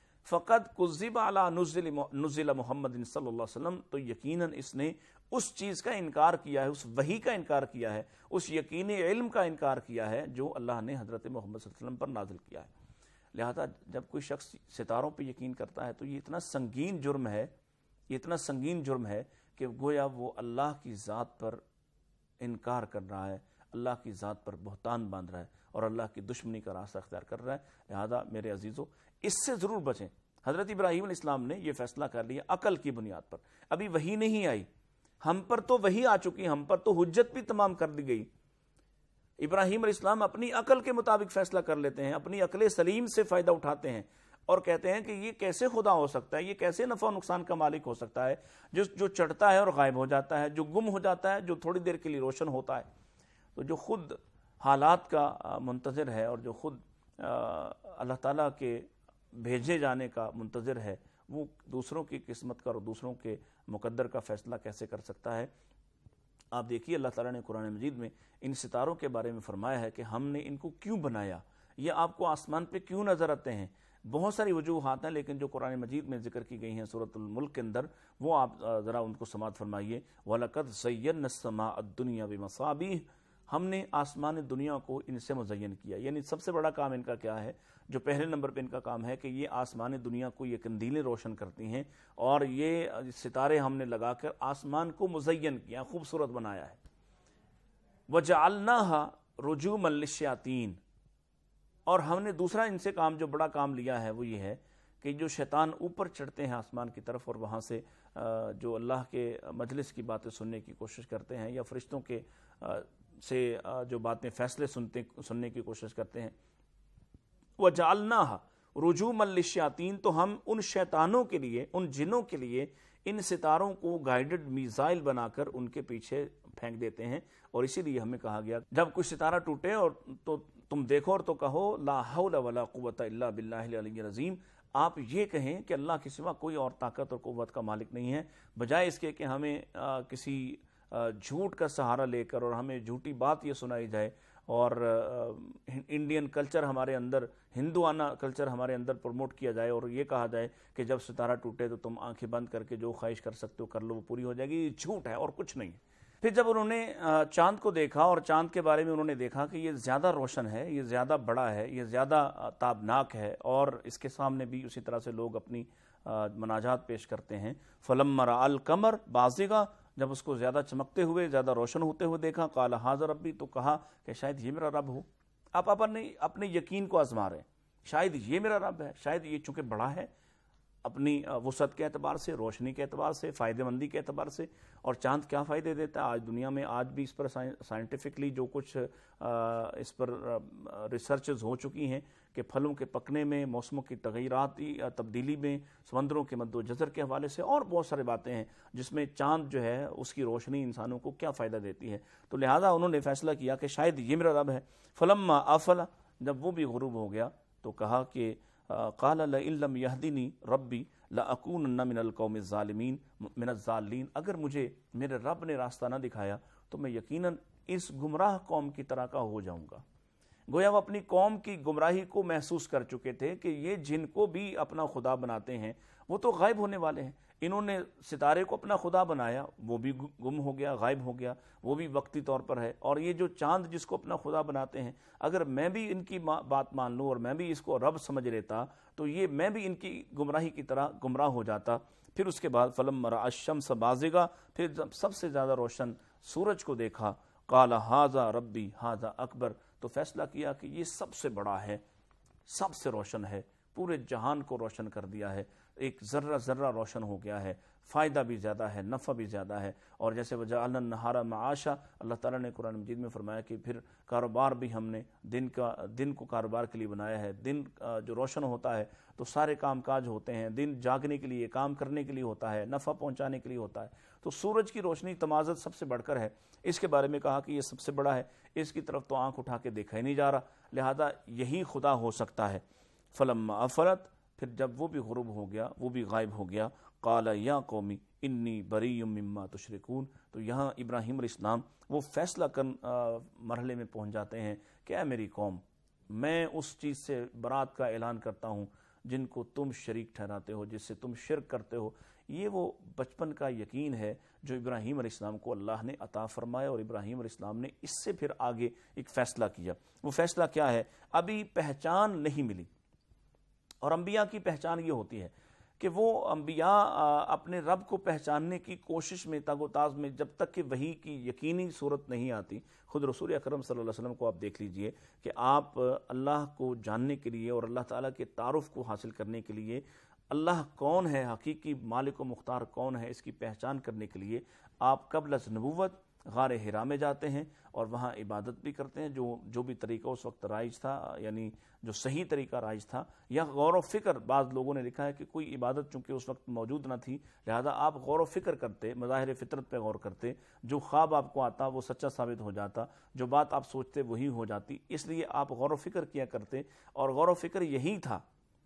Speaker 3: فقد کذب علی نزل نزل محمد صلی اللہ علیہ وسلم، تو یقیناً اس نے اس چیز کا انکار کیا ہے، اس وحی کا انکار کیا ہے، اس یقینی علم کا انکار کیا ہے جو اللہ نے حضرت محمد صلی اللہ علیہ وسلم پر نازل کیا ہے۔ لہذا جب کوئی شخص ستاروں پہ یقین کرتا ہے تو یہ اتنا سنگین جرم ہے، یہ اتنا سنگین جرم ہے کہ گویا وہ اللہ کی ذات پر انکار کر رہا ہے، اللہ کی ذات پر بہتان باندھ رہا ہے اور اللہ کی دشمنی کا راستہ اختیار کر رہا ہے۔ لہذا میرے عزیزو اس سے ضرور بچیں۔ حضرت ابراہیم علیہ السلام نے یہ فیصلہ کر لیا عقل کی بنیاد پر، ابھی وحی نہیں آئی، ہم پر تو وحی آ چکی، ہم پر تو حجت بھی تمام کر دی گئی۔ ابراہیم علیہ السلام اپنی عقل کے مطابق فیصلہ کر لیتے ہیں، اپنی عقل سلیم سے فائدہ اٹھاتے ہیں اور کہتے ہیں کہ یہ کیسے خدا ہو سکتا ہے، یہ کیسے نفع و نقصان کا مالک ہو سکتا ہے، جو جو چڑھتا ہے اور غائب ہو جاتا ہے، جو گم ہو جاتا ہے، جو تھوڑی دیر کے لیے روشن ہوتا ہے۔ تو جو خود حالات کا منتظر ہے اور جو خود اللہ تعالیٰ کے بھیجے جانے کا منتظر ہے، وہ دوسروں کی قسمت کا اور دوسروں کے مقدر کا فیصلہ کیسے کر سکتا ہے؟ آپ دیکھیے اللہ تعالیٰ نے قرآن مجید میں ان ستاروں کے بارے میں فرمایا ہے کہ ہم نے ان کو کیوں بنایا، یہ آپ کو آسمان پہ کیوں نظر آتے ہیں۔ بہت ساری وجوہات ہیں لیکن جو قرآن مجید میں ذکر کی گئی ہیں سورۃ الملک کے اندر، وہ آپ ذرا ان کو سماعت فرمائیے۔ وَلَقَدْ زَيَّنَّا السَّمَاءَ الدُّنْيَا بِمَصَابِيحَ، ہم نے آسمان دنیا کو ان سے مزین کیا۔ یعنی سب سے بڑا کام ان کا کیا ہے؟ جو پہلے نمبر پہ ان کا کام ہے کہ یہ آسمان دنیا کو یہ قندیلیں روشن کرتی ہیں اور یہ ستارے ہم نے لگا کر آسمان کو مزین کیا، خوبصورت بنایا ہے۔ وَجَعَلْنَاهَا رُجُومًا لِلشَّيَاطِينِ، اور ہم نے دوسرا ان سے کام جو بڑا کام لیا ہے وہ یہ ہے کہ جو شیطان اوپر چڑھتے ہیں آسمان کی طرف اور وہاں سے جو اللہ کے مجلس کی باتیں سننے کی کوشش کرتے ہیں یا فرشتوں کے سے جو باتیں فیصلے سنتے سننے کی کوشش کرتے ہیں، وَجَعَلْنَاهَا رُجُومًا لِلشَّيَاطِينِ، تو ہم ان شیطانوں کے لیے، ان جنوں کے لیے ان ستاروں کو گائیڈڈ میزائل بنا کر ان کے پیچھے پھینک دیتے ہیں۔ اور اسی لیے ہمیں کہا گیا جب کوئی ستارہ ٹوٹے اور تو تم دیکھو اور تو کہو لا حول ولا قوت الا باللہ العلی العظیم، آپ یہ کہیں کہ اللہ کے سوا کوئی اور طاقت اور قوت کا مالک نہیں ہے، بجائے اس کے کہ ہمیں کسی جھوٹ کا سہارا لے کر اور ہمیں جھوٹی بات یہ سنائی جائے اور انڈین کلچر ہمارے اندر، ہندوانہ کلچر ہمارے اندر پروموٹ کیا جائے اور یہ کہا جائے کہ جب ستارہ ٹوٹے تو تم آنکھیں بند کر کے جو خواہش کر سکتے ہو کر لو، وہ پوری ہو جائے گی۔ یہ جھوٹ ہے اور کچھ نہیں ہے۔ پھر جب انہوں نے چاند کو دیکھا اور چاند کے بارے میں انہوں نے دیکھا کہ یہ زیادہ روشن ہے، یہ زیادہ بڑا ہے، یہ زیادہ تابناک ہے اور اس کے سامنے بھی اسی طرح سے لوگ اپنی مناجات پیش کرتے ہیں۔ فَلَمَّا رَأَى الْقَمَرَ بَازِغًا، جب اس کو زیادہ چمکتے ہوئے، زیادہ روشن ہوتے ہوئے دیکھا، قَالَ هَذَا رَبِّي، تو کہا کہ شاید یہ میرا رب ہو۔ آپ اپنے اپنے یقین کو آزما رہے ہیں، شاید یہ میرا رب ہے، شاید یہ چونکہ بڑا ہے اپنی وسعت کے اعتبار سے، روشنی کے اعتبار سے، فائدہ مندی کے اعتبار سے۔ اور چاند کیا فائدے دیتا ہے؟ آج دنیا میں آج بھی اس پر سائنٹیفکلی جو کچھ اس پر ریسرچز ہو چکی ہیں کہ پھلوں کے پکنے میں، موسموں کی تغیراتی تبدیلی میں، سمندروں کے مد و جزر کے حوالے سے اور بہت سارے باتیں ہیں جس میں چاند جو ہے اس کی روشنی انسانوں کو کیا فائدہ دیتی ہے۔ تو لہٰذا انہوں نے فیصلہ کیا کہ شاید یہ میرا رب ہے۔ فلما آفلا، جب وہ بھی غروب ہو گیا تو کہا کہ قال لئن لم يهدني ربي لأكونن من القوم الظالمين من الضالين، اگر مجھے میرے رب نے راستہ نہ دکھایا تو میں یقیناً اس گمراہ قوم کی طرح کا ہو جاؤں گا۔ گویا وہ اپنی قوم کی گمراہی کو محسوس کر چکے تھے کہ یہ جن کو بھی اپنا خدا بناتے ہیں وہ تو غائب ہونے والے ہیں۔ انہوں نے ستارے کو اپنا خدا بنایا، وہ بھی گم ہو گیا، غائب ہو گیا، وہ بھی وقتی طور پر ہے۔ اور یہ جو چاند جس کو اپنا خدا بناتے ہیں، اگر میں بھی ان کی بات مان لوں اور میں بھی اس کو رب سمجھ لیتا تو یہ میں بھی ان کی گمراہی کی طرح گمراہ ہو جاتا۔ پھر اس کے بعد فلما رأى الشمس بازغا، پھر جب سب سے زیادہ روشن سورج کو دیکھا، قال ھذا ربی ھذا اکبر، تو فیصلہ کیا کہ یہ سب سے بڑا ہے، سب سے روشن ہے، پورے جہان کو روشن کر دیا ہے، ایک ذرہ ذرہ روشن ہو گیا ہے، فائدہ بھی زیادہ ہے، نفع بھی زیادہ ہے۔ اور جیسے وجعلنا النہار معاشا، اللہ تعالیٰ نے قرآن مجید میں فرمایا کہ پھر کاروبار بھی ہم نے دن کا دن کو کاروبار کے لیے بنایا ہے۔ دن جو روشن ہوتا ہے تو سارے کام کاج ہوتے ہیں، دن جاگنے کے لیے، کام کرنے کے لیے ہوتا ہے، نفع پہنچانے کے لیے ہوتا ہے۔ تو سورج کی روشنی تمازت سب سے بڑھ کر ہے، اس کے بارے میں کہا کہ یہ سب سے بڑا ہے، اس کی طرف تو آنکھ اٹھا کے دیکھا ہی نہیں جا رہا، لہذا یہی خدا ہو سکتا ہے۔ فلما افلت، پھر جب وہ بھی غروب ہو گیا، وہ بھی غائب ہو گیا، قال یا قومی انی بری مما تشرکون، تو یہاں ابراہیم علیہ السلام وہ فیصلہ کر مرحلے میں پہنچ جاتے ہیں کہ اے میری قوم، میں اس چیز سے برات کا اعلان کرتا ہوں جن کو تم شریک ٹھہراتے ہو، جس سے تم شرک کرتے ہو۔ یہ وہ بچپن کا یقین ہے جو ابراہیم علیہ السلام کو اللہ نے عطا فرمایا، اور ابراہیم علیہ السلام نے اس سے پھر آگے ایک فیصلہ کیا۔ وہ فیصلہ کیا ہے؟ ابھی پہچان نہیں ملی، اور انبیاء کی پہچان یہ ہوتی ہے کہ وہ انبیاء اپنے رب کو پہچاننے کی کوشش میں تگ و تاز میں جب تک کہ وحی کی یقینی صورت نہیں آتی. خود رسول اکرم صلی اللہ علیہ وسلم کو آپ دیکھ لیجئے کہ آپ اللہ کو جاننے کے لیے اور اللہ تعالیٰ کے تعارف کو حاصل کرنے کے لیے، اللہ کون ہے، حقیقی مالک و مختار کون ہے، اس کی پہچان کرنے کے لیے آپ قبل از نبوت غار حرا میں جاتے ہیں اور وہاں عبادت بھی کرتے ہیں، جو جو بھی طریقہ اس وقت رائج تھا، یعنی جو صحیح طریقہ رائج تھا. یا غور و فکر، بعض لوگوں نے لکھا ہے کہ کوئی عبادت چونکہ اس وقت موجود نہ تھی لہذا آپ غور و فکر کرتے، مظاہر فطرت پہ غور کرتے، جو خواب آپ کو آتا وہ سچا ثابت ہو جاتا، جو بات آپ سوچتے وہی ہو جاتی، اس لیے آپ غور و فکر کیا کرتے. اور غور و فکر یہی تھا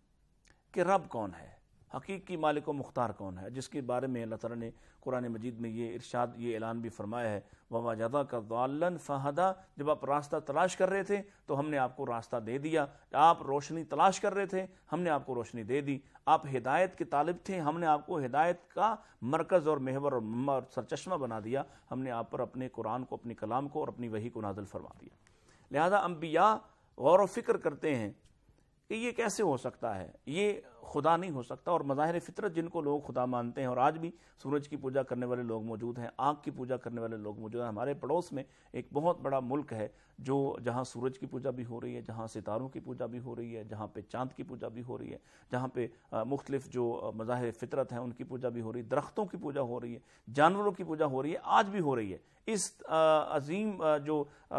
Speaker 3: کہ رب کون ہے، حقیقی مالک و مختار کون ہے، جس کے بارے میں اللہ تعالیٰ نے قرآن مجید میں یہ ارشاد، یہ اعلان بھی فرمایا ہے وَوَجَدَكَ ضَالًّا فَهَدَىٰ. جب آپ راستہ تلاش کر رہے تھے تو ہم نے آپ کو راستہ دے دیا. آپ روشنی تلاش کر رہے تھے، ہم نے آپ کو روشنی دے دی. آپ ہدایت کے طالب تھے، ہم نے آپ کو ہدایت کا مرکز اور محور اور مما اور سرچشمہ بنا دیا. ہم نے آپ پر اپنے قرآن کو، اپنی کلام کو اور اپنی وحی کو نازل فرما دیا. لہذا انبیاء غور و فکر کرتے ہیں کہ یہ کیسے ہو سکتا ہے، یہ خدا نہیں ہو سکتا. اور مظاہر فطرت جن کو لوگ خدا مانتے ہیں، اور آج بھی سورج کی پوجا کرنے والے لوگ موجود ہیں، آنکھ کی پوجا کرنے والے لوگ موجود ہیں. ہمارے پڑوس میں ایک بہت بڑا ملک ہے جو جہاں سورج کی پوجا بھی ہو رہی ہے، جہاں ستاروں کی پوجا بھی ہو رہی ہے، جہاں پہ چاند کی پوجا بھی ہو رہی ہے، جہاں پہ مختلف جو مظاہر فطرت ہیں ان کی پوجا بھی ہو رہی ہے، درختوں کی پوجا ہو رہی ہے، جانوروں کی پوجا ہو رہی ہے، آج بھی ہو رہی ہے. اس عظیم جو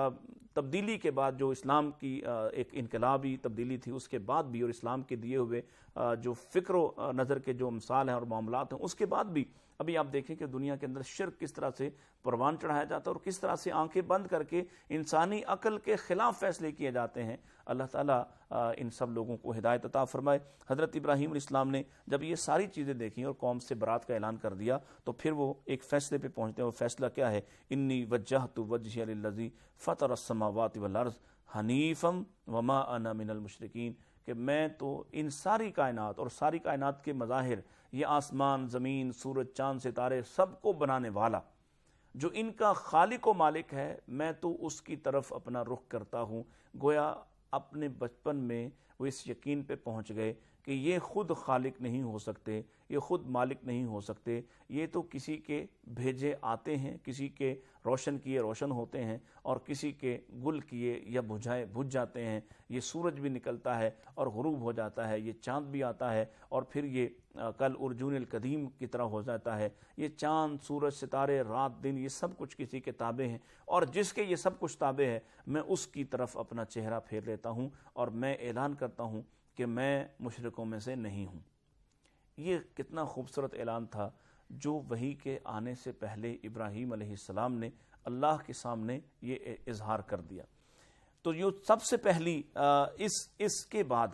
Speaker 3: تبدیلی کے بعد، جو اسلام کی ایک انقلابی تبدیلی تھی اس کے بعد بھی، اور اسلام کے دیے ہوئے جو فکر و نظر کے جو امثال ہیں اور معاملات ہیں اس کے بعد بھی، ابھی آپ دیکھیں کہ دنیا کے اندر شرک کس طرح سے پروان چڑھایا جاتا ہے اور کس طرح سے آنکھیں بند کر کے انسانی عقل کے خلاف فیصلے کیے جاتے ہیں. اللہ تعالیٰ ان سب لوگوں کو ہدایت عطا فرمائے. حضرت ابراہیم علیہ السلام نے جب یہ ساری چیزیں دیکھیں اور قوم سے برات کا اعلان کر دیا تو پھر وہ ایک فیصلے پہ پہنچتے ہیں. وہ فیصلہ کیا ہے؟ انی وجہت وجہی للذی فطر السماوات والارض حنیفا وما انا من المشرکین، کہ میں تو ان ساری کائنات اور ساری کائنات کے مظاہر، یہ آسمان، زمین، سورج، چاند، ستارے، سب کو بنانے والا جو ان کا خالق و مالک ہے، میں تو اس کی طرف اپنا رخ کرتا ہوں. گویا اپنے بچپن میں وہ اس یقین پہ پہنچ گئے کہ یہ خود خالق نہیں ہو سکتے، یہ خود مالک نہیں ہو سکتے، یہ تو کسی کے بھیجے آتے ہیں، کسی کے روشن کیے روشن ہوتے ہیں اور کسی کے گل کیے یا بجھائے بجھ جاتے ہیں. یہ سورج بھی نکلتا ہے اور غروب ہو جاتا ہے، یہ چاند بھی آتا ہے اور پھر یہ کل ارجون القدیم کی طرح ہو جاتا ہے. یہ چاند، سورج، ستارے، رات، دن، یہ سب کچھ کسی کے تابع ہیں، اور جس کے یہ سب کچھ تابع ہے میں اس کی طرف اپنا چہرہ پھیر لیتا ہوں اور میں اعلان کرتا ہوں کہ میں مشرکوں میں سے نہیں ہوں. یہ کتنا خوبصورت اعلان تھا جو وحی کے آنے سے پہلے ابراہیم علیہ السلام نے اللہ کے سامنے یہ اظہار کر دیا. تو یہ سب سے پہلی اس اس کے بعد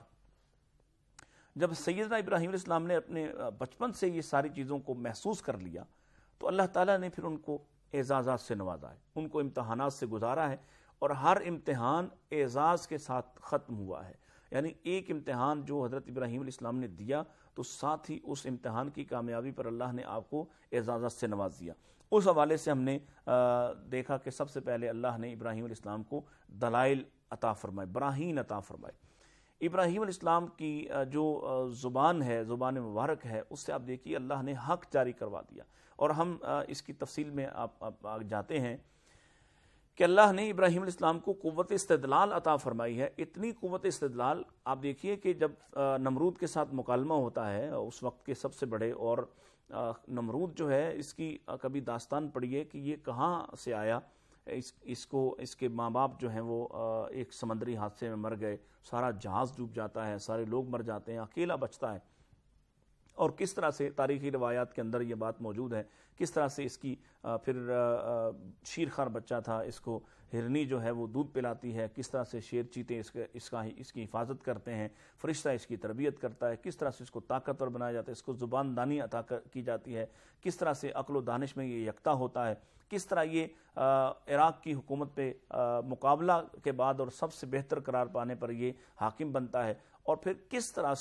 Speaker 3: جب سیدنا ابراہیم علیہ السلام نے اپنے بچپن سے یہ ساری چیزوں کو محسوس کر لیا تو اللہ تعالیٰ نے پھر ان کو اعزازات سے نوازا ہے، ان کو امتحانات سے گزارا ہے، اور ہر امتحان اعزاز کے ساتھ ختم ہوا ہے. یعنی ایک امتحان جو حضرت ابراہیم علیہ السلام نے دیا تو ساتھ ہی اس امتحان کی کامیابی پر اللہ نے آپ کو اعزازات سے نواز دیا. اس حوالے سے ہم نے دیکھا کہ سب سے پہلے اللہ نے ابراہیم علیہ السلام کو دلائل عطا فرمائے، براہین عطا فرمائے. ابراہیم علیہ السلام کی جو زبان ہے، زبان مبارک ہے، اس سے آپ دیکھیے اللہ نے حق جاری کروا دیا. اور ہم اس کی تفصیل میں آپ جاتے ہیں کہ اللہ نے ابراہیم علیہ السلام کو قوت استدلال عطا فرمائی ہے. اتنی قوت استدلال آپ دیکھیے کہ جب نمرود کے ساتھ مکالمہ ہوتا ہے، اس وقت کے سب سے بڑے، اور نمرود جو ہے اس کی کبھی داستان پڑھیے کہ یہ کہاں سے آیا. اس اس کو اس کے ماں باپ جو ہیں وہ ایک سمندری حادثے میں مر گئے، سارا جہاز ڈوب جاتا ہے، سارے لوگ مر جاتے ہیں، اکیلا بچتا ہے. اور کس طرح سے تاریخی روایات کے اندر یہ بات موجود ہے، کس طرح سے اس کی پھر شیرخوار بچہ تھا، اس کو ہرنی جو ہے وہ دودھ پلاتی ہے، کس طرح سے شیر چیتے اس کا اس کا اس کی حفاظت کرتے ہیں، فرشتہ اس کی تربیت کرتا ہے، کس طرح سے اس کو طاقتور بنایا جاتا ہے، اس کو زبان دانی عطا کی جاتی ہے، کس طرح سے عقل و دانش میں یہ یکتا ہوتا ہے، کس طرح یہ عراق کی حکومت پہ مقابلہ کے بعد اور سب سے بہتر قرار پانے پر یہ حاکم بنتا ہے، اور پھر کس طرح سے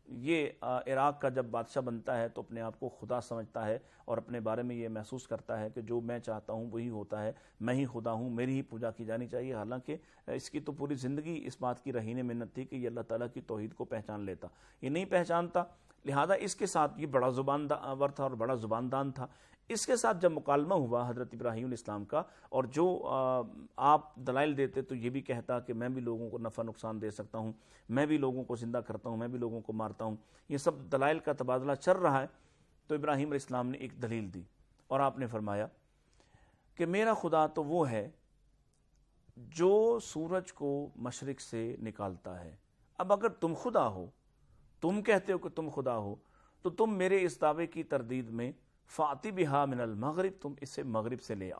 Speaker 3: یہ عراق کا جب بادشاہ بنتا ہے تو اپنے آپ کو خدا سمجھتا ہے اور اپنے بارے میں یہ محسوس کرتا ہے کہ جو میں چاہتا ہوں وہی ہوتا ہے، میں ہی خدا ہوں، میری ہی پوجا کی جانی چاہیے، حالانکہ اس کی تو پوری زندگی اس بات کی رہین منت تھی کہ یہ اللہ تعالیٰ کی توحید کو پہچان لیتا، یہ نہیں پہچانتا، لہذا اس کے ساتھ یہ بڑا زبان دار تھا اور بڑا زبان دان تھا۔ اس کے ساتھ جب مکالمہ ہوا حضرت ابراہیم علیہ السلام کا، اور جو آپ دلائل دیتے تو یہ بھی کہتا کہ میں بھی لوگوں کو نفع نقصان دے سکتا ہوں، میں بھی لوگوں کو زندہ کرتا ہوں، میں بھی لوگوں کو مارتا ہوں، یہ سب دلائل کا تبادلہ چل رہا ہے، تو ابراہیم علیہ السلام نے ایک دلیل دی اور آپ نے فرمایا کہ میرا خدا تو وہ ہے جو سورج کو مشرق سے نکالتا ہے۔ اب اگر تم خدا ہو، تم کہتے ہو کہ تم خدا ہو، تو تم میرے اس دعوے کی تردید میں فاتی بہا من المغرب، تم اسے مغرب سے لے آؤ۔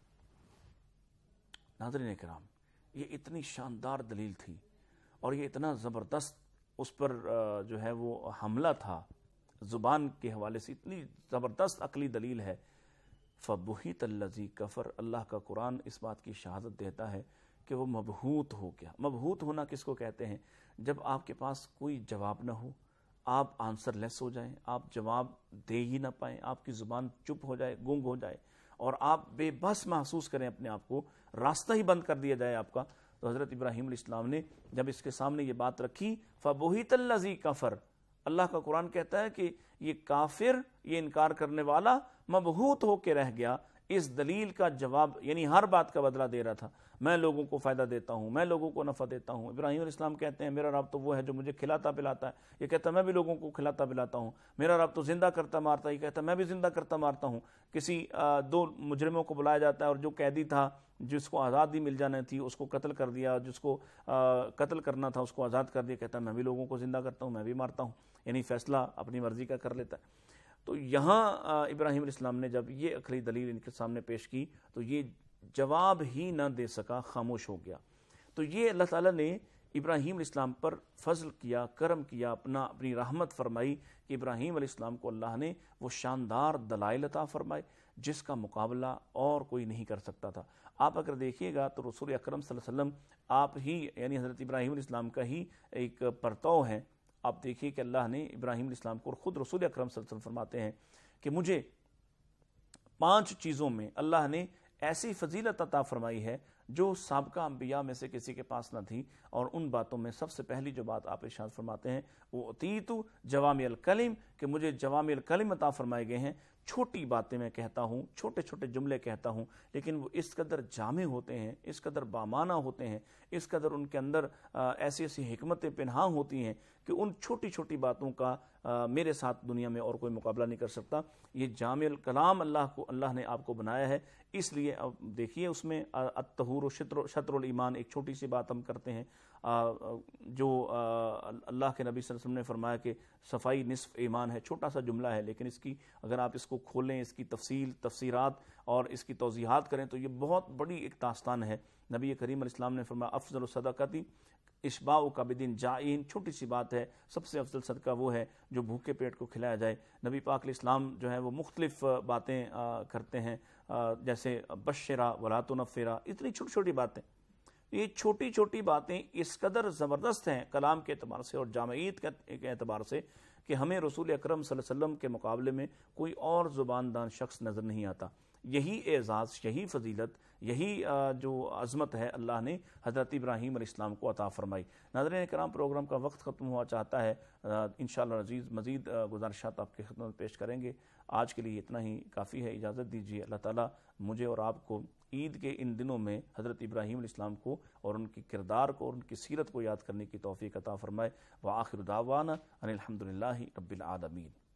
Speaker 3: ناظرین کرام، یہ اتنی شاندار دلیل تھی اور یہ اتنا زبردست اس پر جو ہے وہ حملہ تھا زبان کے حوالے سے، اتنی زبردست عقلی دلیل ہے۔ فَبُہِتَ الَّذِي کفر، اللہ کا قرآن اس بات کی شہادت دیتا ہے کہ وہ مبہوت ہو گیا۔ مبہوت ہونا کس کو کہتے ہیں؟ جب آپ کے پاس کوئی جواب نہ ہو، آپ آنسر لیس ہو جائیں، آپ جواب دے ہی نہ پائیں، آپ کی زبان چپ ہو جائے، گنگ ہو جائے، اور آپ بے بس محسوس کریں اپنے آپ کو، راستہ ہی بند کر دیا جائے آپ کا۔ تو حضرت ابراہیم علیہ السلام نے جب اس کے سامنے یہ بات رکھی، فَبُہِتَ الَّذِي کفر، اللہ کا قرآن کہتا ہے کہ یہ کافر، یہ انکار کرنے والا مبہوت ہو کے رہ گیا اس دلیل کا جواب، یعنی ہر بات کا بدلہ دے رہا تھا، میں لوگوں کو فائدہ دیتا ہوں، میں لوگوں کو نفع دیتا ہوں۔ ابراہیم علیہ السلام کہتے ہیں میرا رب تو وہ ہے جو مجھے کھلاتا پلاتا ہے، یہ کہتا ہے میں بھی لوگوں کو کھلاتا پلاتا ہوں۔ میرا رب تو زندہ کرتا مارتا ہے، یہ کہتا ہے میں بھی زندہ کرتا مارتا ہوں۔ کسی دو مجرموں کو بلایا جاتا ہے اور جو قیدی تھا جس کو آزادی مل جانا تھی اس کو قتل کر دیا، جس کو قتل کرنا تھا اس کو آزاد کر دیا، کہتا ہے میں بھی لوگوں کو زندہ کرتا ہوں، میں بھی مارتا ہوں، یعنی فیصلہ اپنی مرضی کا کر لیتا ہے۔ تو یہاں ابراہیم علیہ السلام نے جب یہ عقلی دلیل ان کے سامنے پیش کی تو یہ جواب ہی نہ دے سکا، خاموش ہو گیا۔ تو یہ اللہ تعالیٰ نے ابراہیم علیہ السلام پر فضل کیا، کرم کیا، اپنا اپنی رحمت فرمائی کہ ابراہیم علیہ السلام کو اللہ نے وہ شاندار دلائل عطا فرمائے جس کا مقابلہ اور کوئی نہیں کر سکتا تھا۔ آپ اگر دیکھیے گا تو رسول اکرم صلی اللہ علیہ وسلم آپ ہی یعنی حضرت ابراہیم علیہ السلام کا ہی ایک پرتو ہے۔ آپ دیکھیے کہ اللہ نے ابراہیم علیہ السلام کو، خود رسول اکرم صلی اللہ علیہ وسلم فرماتے ہیں کہ مجھے پانچ چیزوں میں اللہ نے ایسی فضیلت عطا فرمائی ہے جو سابقہ انبیاء میں سے کسی کے پاس نہ تھی، اور ان باتوں میں سب سے پہلی جو بات آپ ارشاد فرماتے ہیں وہ اعطیت جوامع الکلم، کہ مجھے جوامع الکلم عطا فرمائے گئے ہیں، چھوٹی باتیں میں کہتا ہوں، چھوٹے چھوٹے جملے کہتا ہوں، لیکن وہ اس قدر جامع ہوتے ہیں، اس قدر بامانہ ہوتے ہیں، اس قدر ان کے اندر ایسی ایسی حکمتیں پنہاں ہوتی ہیں کہ ان چھوٹی چھوٹی باتوں کا میرے ساتھ دنیا میں اور کوئی مقابلہ نہیں کر سکتا۔ یہ جامع الکلام اللہ کو اللہ نے آپ کو بنایا ہے، اس لیے اب دیکھیے اس میں الطہور و شطر الایمان ایک چھوٹی سی بات ہم کرتے ہیں، جو اللہ کے نبی صلی اللہ علیہ وسلم نے فرمایا کہ صفائی نصف ایمان ہے، چھوٹا سا جملہ ہے، لیکن اس کی اگر آپ اس کو کھولیں، اس کی تفصیل تفسیرات اور اس کی توضیحات کریں تو یہ بہت بڑی ایک داستان ہے۔ نبی کریم علیہ السلام نے فرمایا افضل الصدقۃ اشباع کبدٍ جائع، چھوٹی سی بات ہے، سب سے افضل صدقہ وہ ہے جو بھوکے پیٹ کو کھلایا جائے۔ نبی پاک علیہ السلام جو ہے وہ مختلف باتیں کرتے ہیں، جیسے بشرا ولا تنفرا، اتنی چھوٹی چھوٹی باتیں، یہ چھوٹی چھوٹی باتیں اس قدر زبردست ہیں کلام کے اعتبار سے اور جامعیت کے اعتبار سے کہ ہمیں رسول اکرم صلی اللہ علیہ وسلم کے مقابلے میں کوئی اور زبان دان شخص نظر نہیں آتا۔ یہی اعزاز، یہی فضیلت، یہی جو عظمت ہے اللہ نے حضرت ابراہیم علیہ السلام کو عطا فرمائی۔ ناظرین کرام، پروگرام کا وقت ختم ہوا چاہتا ہے، انشاءاللہ عزیز مزید گزارشات آپ کی خدمت میں پیش کریں گے۔ آج کے لیے اتنا ہی کافی ہے، اجازت دیجیے۔ اللہ تعالیٰ مجھے اور آپ کو عید کے ان دنوں میں حضرت ابراہیم علیہ السلام کو اور ان کی کردار کو اور ان کی سیرت کو یاد کرنے کی توفیق عطا فرمائے۔ وآخر دعوانا ان الحمد للہ رب العالمین۔